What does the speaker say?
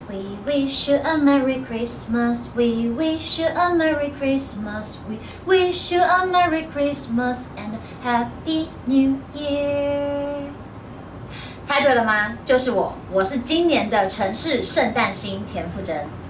We wish you a Merry Christmas. We wish you a Merry Christmas. We wish you a Merry Christmas and a Happy New Year. 猜对了吗？就是我是今年的城市圣诞星田馥甄。